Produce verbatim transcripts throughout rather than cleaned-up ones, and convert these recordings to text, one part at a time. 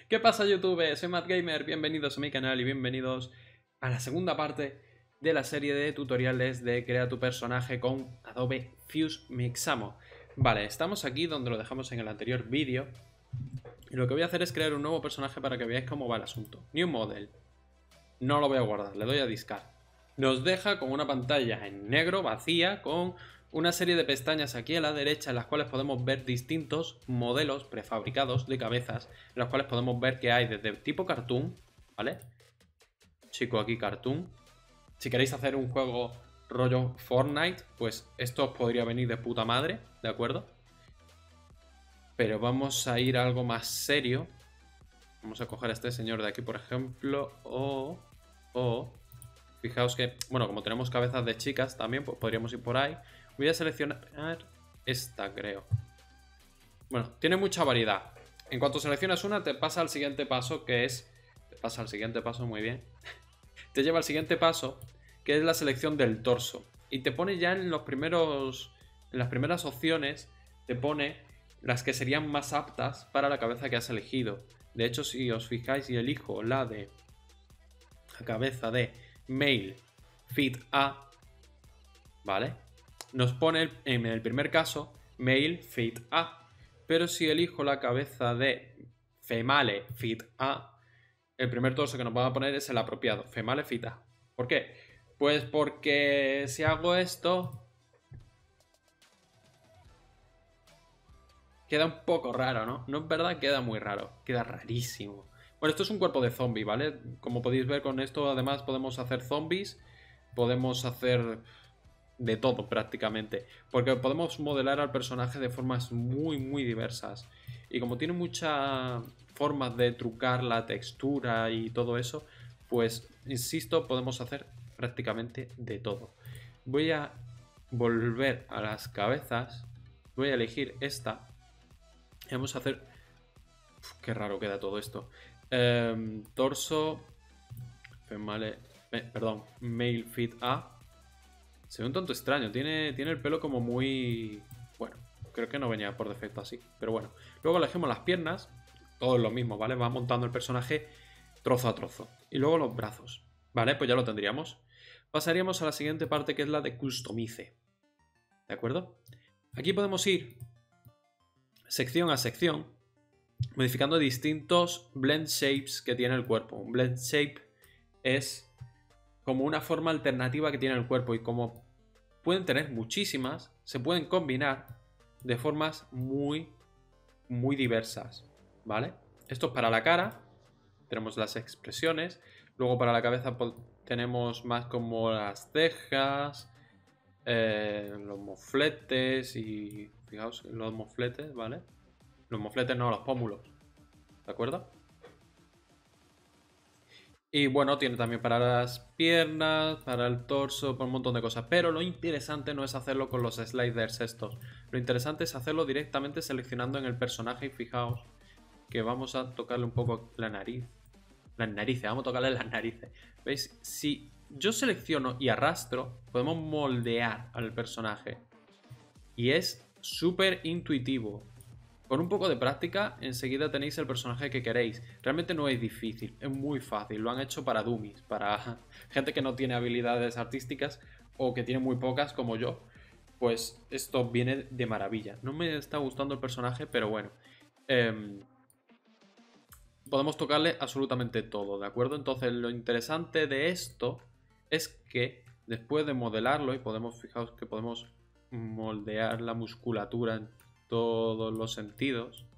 ¿Qué pasa, YouTube? Soy Matt Gamer, bienvenidos a mi canal y bienvenidos a la segunda parte de la serie de tutoriales de Crea tu personaje con Adobe Fuse Mixamo. Vale, estamos aquí donde lo dejamos en el anterior vídeo y lo que voy a hacer es crear un nuevo personaje para que veáis cómo va el asunto. New Model. No lo voy a guardar, le doy a discard. Nos deja con una pantalla en negro, vacía, con una serie de pestañas aquí a la derecha en las cuales podemos ver distintos modelos prefabricados de cabezas, en los cuales podemos ver que hay desde tipo cartoon, ¿vale? Chico, aquí cartoon. Si queréis hacer un juego rollo Fortnite, pues esto os podría venir de puta madre, ¿de acuerdo? Pero vamos a ir a algo más serio. Vamos a coger a este señor de aquí, por ejemplo, o... o... Fijaos que, bueno, como tenemos cabezas de chicas también, pues podríamos ir por ahí. Voy a seleccionar esta, creo. Bueno, tiene mucha variedad. En cuanto seleccionas una, te pasa al siguiente paso, que es... Te pasa al siguiente paso, muy bien. Te lleva al siguiente paso, que es la selección del torso. Y te pone ya en los primeros... En las primeras opciones, te pone las que serían más aptas para la cabeza que has elegido. De hecho, si os fijáis y elijo la de... La cabeza de... Male Fit A, ¿vale? Nos pone en el primer caso Male Fit A, pero si elijo la cabeza de Female Fit A, el primer torso que nos va a poner es el apropiado, Female Fit A. ¿Por qué? Pues porque si hago esto queda un poco raro, ¿no? No es verdad, queda muy raro, queda rarísimo. Bueno, esto es un cuerpo de zombie, ¿vale? Como podéis ver con esto, además podemos hacer zombies, podemos hacer de todo prácticamente, porque podemos modelar al personaje de formas muy, muy diversas. Y como tiene muchas formas de trucar la textura y todo eso, pues, insisto, podemos hacer prácticamente de todo. Voy a volver a las cabezas, voy a elegir esta, y vamos a hacer... Uf, qué raro queda todo esto. Eh, torso female, eh, perdón, Male Fit A. Se ve un tanto extraño, tiene, tiene el pelo como muy... Bueno, creo que no venía por defecto así, pero bueno. Luego elegimos las piernas, todo es lo mismo, ¿vale? Va montando el personaje trozo a trozo. Y luego los brazos, ¿vale? Pues ya lo tendríamos. Pasaríamos a la siguiente parte, que es la de Customize, ¿de acuerdo? Aquí podemos ir sección a sección, modificando distintos blend shapes que tiene el cuerpo. Un blend shape es como una forma alternativa que tiene el cuerpo, y como pueden tener muchísimas, se pueden combinar de formas muy, muy diversas, ¿vale? Esto es para la cara, tenemos las expresiones, luego para la cabeza tenemos más como las cejas, eh, los mofletes y... Fijaos, los mofletes, ¿vale? Los mofletes no, los pómulos, ¿de acuerdo? Y bueno, tiene también para las piernas, para el torso, para un montón de cosas. Pero lo interesante no es hacerlo con los sliders estos. Lo interesante es hacerlo directamente seleccionando en el personaje. Y fijaos que vamos a tocarle un poco la nariz. Las narices, vamos a tocarle las narices. ¿Veis? Si yo selecciono y arrastro, podemos moldear al personaje. Y es súper intuitivo. Con un poco de práctica, enseguida tenéis el personaje que queréis. Realmente no es difícil, es muy fácil. Lo han hecho para dummies, para gente que no tiene habilidades artísticas o que tiene muy pocas como yo. Pues esto viene de maravilla. No me está gustando el personaje, pero bueno. Eh, podemos tocarle absolutamente todo, ¿de acuerdo? Entonces lo interesante de esto es que después de modelarlo, y podemos, fijaos que podemos moldear la musculatura en todos los sentidos,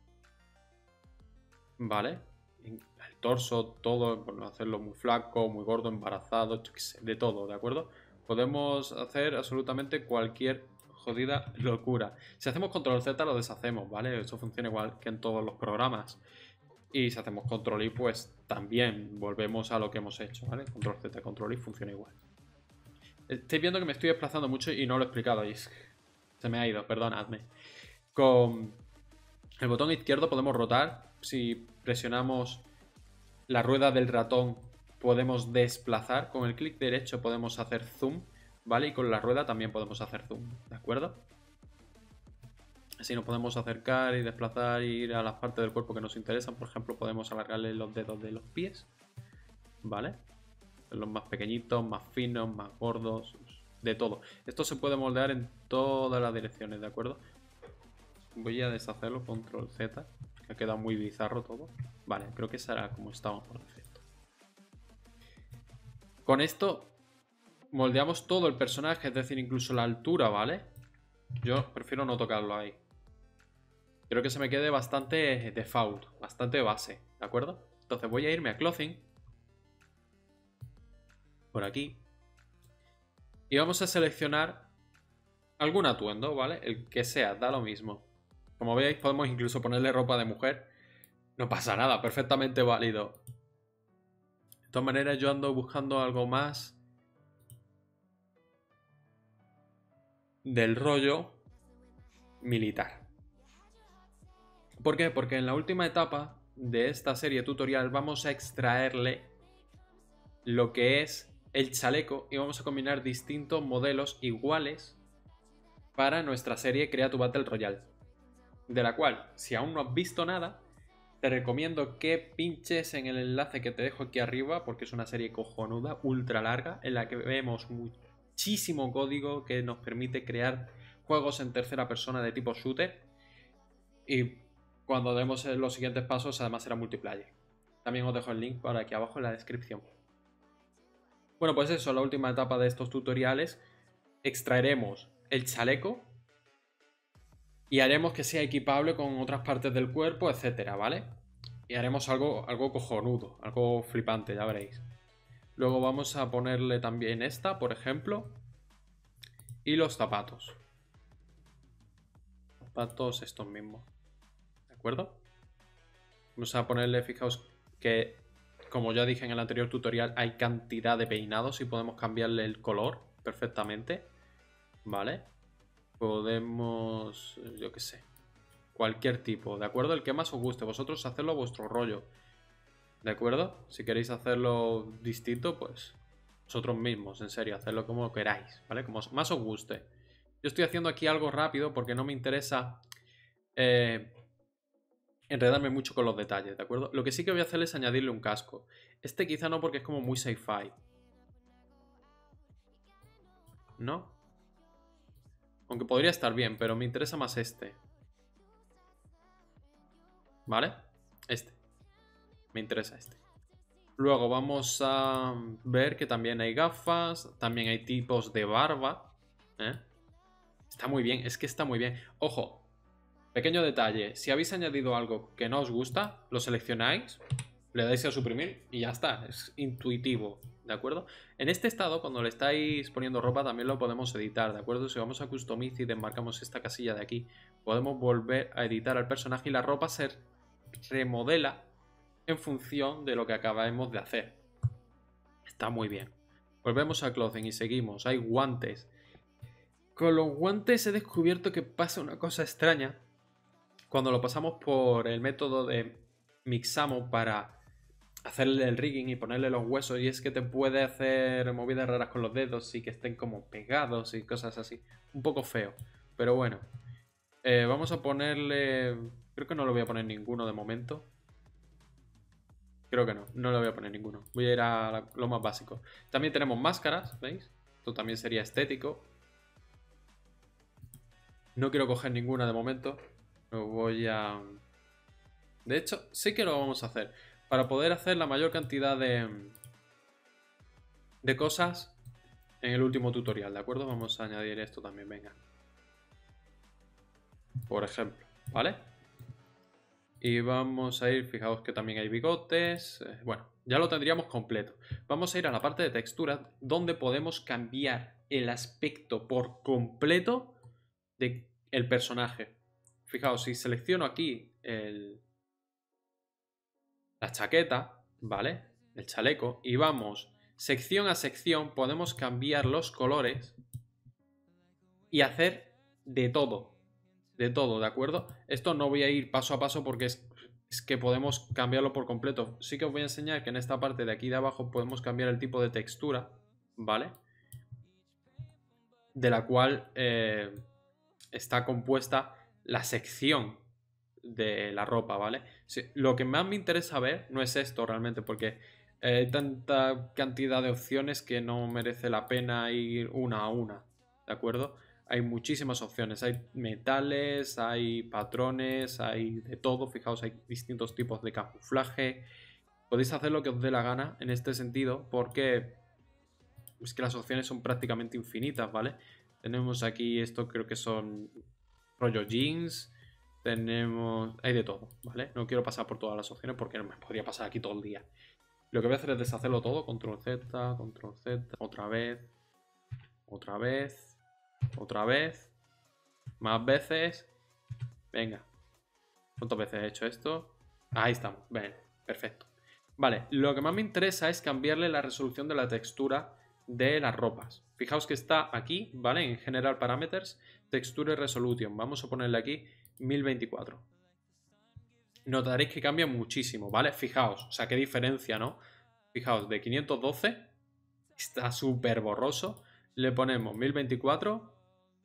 ¿vale? El torso, todo, bueno, hacerlo muy flaco, muy gordo, embarazado, yo qué sé, de todo, ¿de acuerdo? Podemos hacer absolutamente cualquier jodida locura. Si hacemos control Z lo deshacemos, ¿vale? Eso funciona igual que en todos los programas. Y si hacemos control I, pues también volvemos a lo que hemos hecho, ¿vale? Control Z, control I funciona igual. Estoy viendo que me estoy desplazando mucho y no lo he explicado, y se me ha ido, perdonadme. Con el botón izquierdo podemos rotar. Si presionamos la rueda del ratón podemos desplazar. Con el clic derecho podemos hacer zoom, ¿vale? Y con la rueda también podemos hacer zoom, ¿de acuerdo? Así nos podemos acercar y desplazar y ir a las partes del cuerpo que nos interesan. Por ejemplo, podemos alargarle los dedos de los pies, ¿vale? Los más pequeñitos, más finos, más gordos, de todo. Esto se puede moldear en todas las direcciones, ¿de acuerdo? Voy a deshacerlo, control Z, que ha quedado muy bizarro todo. Vale, creo que será como estaba por defecto. Con esto moldeamos todo el personaje, es decir, incluso la altura, ¿vale? Yo prefiero no tocarlo ahí. Quiero que se me quede bastante default, bastante base, ¿de acuerdo? Entonces voy a irme a Clothing. Por aquí. Y vamos a seleccionar algún atuendo, ¿vale? El que sea, da lo mismo. Como veis, podemos incluso ponerle ropa de mujer. No pasa nada, perfectamente válido. De todas maneras, yo ando buscando algo más del rollo militar. ¿Por qué? Porque en la última etapa de esta serie tutorial vamos a extraerle lo que es el chaleco y vamos a combinar distintos modelos iguales para nuestra serie Crea tu Battle Royale, de la cual, si aún no has visto nada, te recomiendo que pinches en el enlace que te dejo aquí arriba, porque es una serie cojonuda, ultra larga, en la que vemos muchísimo código que nos permite crear juegos en tercera persona de tipo shooter, y cuando demos los siguientes pasos además será multiplayer. También os dejo el link por aquí abajo en la descripción. Bueno, pues eso, la última etapa de estos tutoriales. Extraeremos el chaleco y haremos que sea equipable con otras partes del cuerpo, etcétera, ¿vale? Y haremos algo, algo cojonudo, algo flipante, ya veréis. Luego vamos a ponerle también esta, por ejemplo, y los zapatos. Zapatos estos mismos, ¿de acuerdo? Vamos a ponerle, fijaos que, como ya dije en el anterior tutorial, hay cantidad de peinados y podemos cambiarle el color perfectamente, ¿vale? Podemos, yo qué sé, cualquier tipo, ¿de acuerdo? El que más os guste, vosotros hacedlo a vuestro rollo, ¿de acuerdo? Si queréis hacerlo distinto, pues vosotros mismos, en serio, hacedlo como queráis, ¿vale? Como más os guste. Yo estoy haciendo aquí algo rápido porque no me interesa eh, enredarme mucho con los detalles, ¿de acuerdo? Lo que sí que voy a hacer es añadirle un casco. Este quizá no, porque es como muy sci-fi, ¿no? Aunque podría estar bien, pero me interesa más este. ¿Vale? Este. Me interesa este. Luego vamos a ver que también hay gafas, también hay tipos de barba, ¿eh? Está muy bien, es que está muy bien. Ojo, pequeño detalle, si habéis añadido algo que no os gusta, lo seleccionáis, le dais a suprimir y ya está, es intuitivo, ¿de acuerdo? En este estado, cuando le estáis poniendo ropa, también lo podemos editar, ¿de acuerdo? Si vamos a Customize y desmarcamos esta casilla de aquí, podemos volver a editar al personaje y la ropa se remodela en función de lo que acabamos de hacer. Está muy bien. Volvemos a Clothing y seguimos. Hay guantes. Con los guantes he descubierto que pasa una cosa extraña cuando lo pasamos por el método de Mixamo para hacerle el rigging y ponerle los huesos, y es que te puede hacer movidas raras con los dedos y que estén como pegados y cosas así. Un poco feo, pero bueno. Eh, vamos a ponerle... Creo que no lo voy a poner ninguno de momento. Creo que no, no le voy a poner ninguno. Voy a ir a la, lo más básico. También tenemos máscaras, ¿veis? Esto también sería estético. No quiero coger ninguna de momento. Lo voy a... De hecho, sí que lo vamos a hacer. Para poder hacer la mayor cantidad de... de cosas en el último tutorial, ¿de acuerdo? Vamos a añadir esto también, venga. Por ejemplo, ¿vale? Y vamos a ir, fijaos que también hay bigotes. Eh, bueno, ya lo tendríamos completo. Vamos a ir a la parte de texturas, donde podemos cambiar el aspecto por completo del personaje. Fijaos, si selecciono aquí el, la chaqueta, ¿vale? El chaleco, y vamos sección a sección, podemos cambiar los colores y hacer de todo. De todo, ¿de acuerdo? Esto no voy a ir paso a paso porque es, es que podemos cambiarlo por completo. Sí que os voy a enseñar que en esta parte de aquí de abajo podemos cambiar el tipo de textura, ¿vale? De la cual eh, está compuesta la sección de la ropa, ¿vale? Sí, lo que más me interesa ver no es esto realmente, porque hay tanta cantidad de opciones que no merece la pena ir una a una, ¿de acuerdo? Hay muchísimas opciones, hay metales, hay patrones, hay de todo, fijaos, hay distintos tipos de camuflaje. Podéis hacer lo que os dé la gana en este sentido, porque es que las opciones son prácticamente infinitas, ¿vale? Tenemos aquí esto, creo que son rollo jeans, tenemos... hay de todo, ¿vale? No quiero pasar por todas las opciones porque me podría pasar aquí todo el día. Lo que voy a hacer es deshacerlo todo, control Z, control Z, otra vez, otra vez, otra vez, más veces. Venga, ¿cuántas veces he hecho esto? Ahí estamos, ven, perfecto. Vale, lo que más me interesa es cambiarle la resolución de la textura de las ropas. Fijaos que está aquí, ¿vale? En General Parameters, Texture Resolution. Vamos a ponerle aquí mil veinticuatro. Notaréis que cambia muchísimo, ¿vale? Fijaos, o sea, qué diferencia, ¿no? Fijaos, de quinientos doce está súper borroso. Le ponemos mil veinticuatro.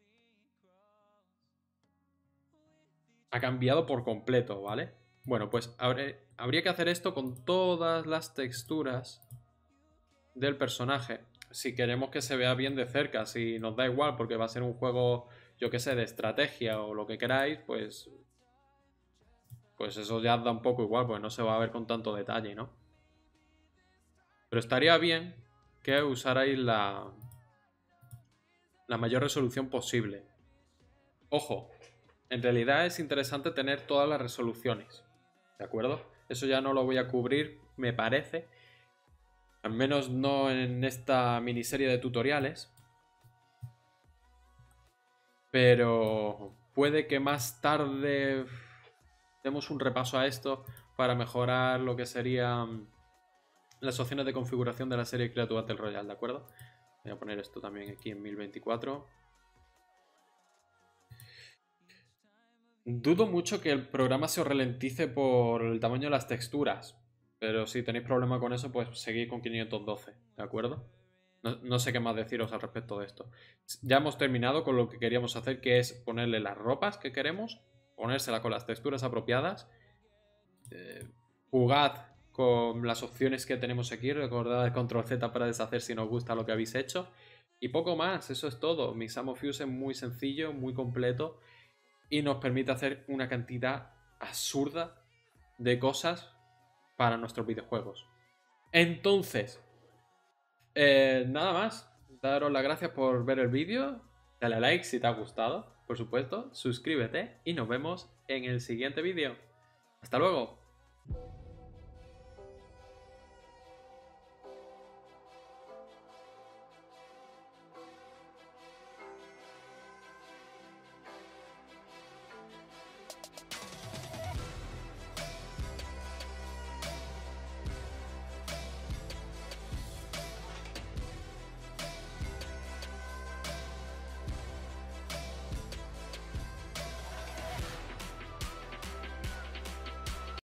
Ha cambiado por completo, ¿vale? Bueno, pues habría que hacer esto con todas las texturas del personaje. Si queremos que se vea bien de cerca, si nos da igual porque va a ser un juego, yo que sé, de estrategia o lo que queráis, pues... Pues eso ya da un poco igual, pues no se va a ver con tanto detalle, ¿no? Pero estaría bien que usarais la, la mayor resolución posible. Ojo, en realidad es interesante tener todas las resoluciones, ¿de acuerdo? Eso ya no lo voy a cubrir, me parece. Al menos no en esta miniserie de tutoriales. Pero puede que más tarde demos un repaso a esto para mejorar lo que serían las opciones de configuración de la serie Create Battle Royale, ¿de acuerdo? Voy a poner esto también aquí en mil veinticuatro. Dudo mucho que el programa se os ralentice por el tamaño de las texturas. Pero si tenéis problema con eso, pues seguid con quinientos doce, ¿de acuerdo? No, no sé qué más deciros al respecto de esto. Ya hemos terminado con lo que queríamos hacer, que es ponerle las ropas que queremos, ponérsela con las texturas apropiadas. Eh, jugad con las opciones que tenemos aquí, recordad el control Z para deshacer si nos gusta lo que habéis hecho. Y poco más, eso es todo. Mixamo Fuse es muy sencillo, muy completo y nos permite hacer una cantidad absurda de cosas para nuestros videojuegos. Entonces, eh, nada más. Daros las gracias por ver el vídeo. Dale a like si te ha gustado, por supuesto. Suscríbete y nos vemos en el siguiente vídeo. Hasta luego.